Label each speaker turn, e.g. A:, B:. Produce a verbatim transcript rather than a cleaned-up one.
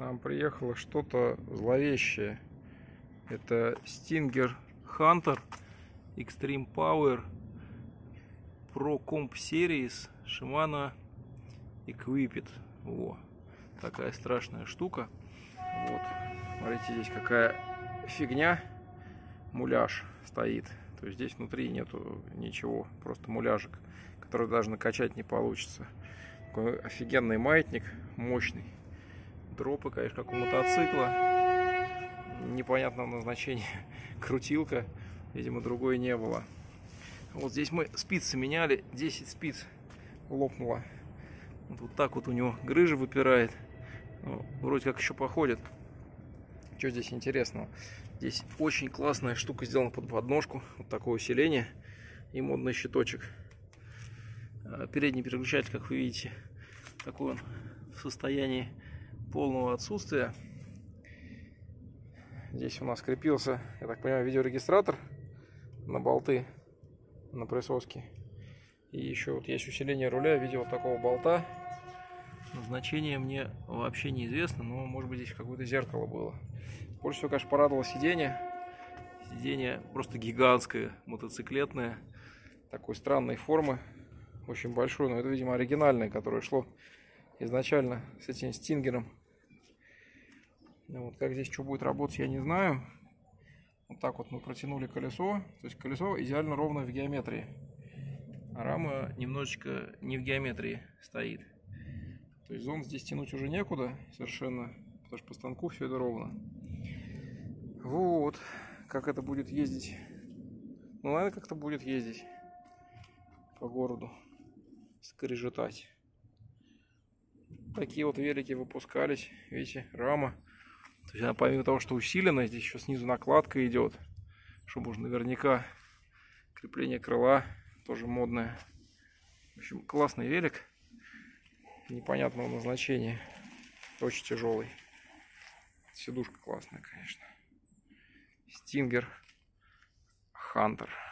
A: нам приехало что-то зловещее. Это Stinger Hunter Extreme Power Pro Comp Series Shimano Equiped. Во, такая страшная штука. Вот, смотрите, здесь какая фигня. Муляж стоит. То есть здесь внутри нету ничего, просто муляжик, который даже накачать не получится. Такой офигенный маятник, мощный. Дропы, конечно, как у мотоцикла. Непонятного назначения. Крутилка, видимо, другой не было. Вот здесь мы спицы меняли, десять спиц лопнуло. Вот, вот так вот у него грыжа выпирает. Ну, вроде как еще походит. Что здесь интересного? Здесь очень классная штука сделана под подножку. Вот такое усиление и модный щиточек. Передний переключатель, как вы видите, такой он в состоянии полного отсутствия. Здесь у нас крепился, я так понимаю, видеорегистратор на болты, на присоске. И еще вот есть усиление руля в виде вот такого болта. Назначение мне вообще неизвестно, но может быть здесь какое-то зеркало было. Больше всего, конечно, порадовало сиденье. Сиденье просто гигантское, мотоциклетное, такой странной формы, очень большое, но это, видимо, оригинальное, которое шло изначально с этим стингером. Вот как здесь что будет работать, я не знаю. Вот так вот мы протянули колесо, то есть колесо идеально ровно в геометрии, а рама немножечко не в геометрии стоит. То есть зон здесь тянуть уже некуда совершенно, потому что по станку все это ровно. Вот, как это будет ездить. Ну, наверное, как-то будет ездить по городу, скрежетать. Такие вот велики выпускались, видите, рама. То есть она, помимо того, что усиленная, здесь еще снизу накладка идет, чтобы уж наверняка крепление крыла тоже модное. В общем, классный велик, непонятного назначения, очень тяжелый. Сидушка классная, конечно. Stinger Hunter.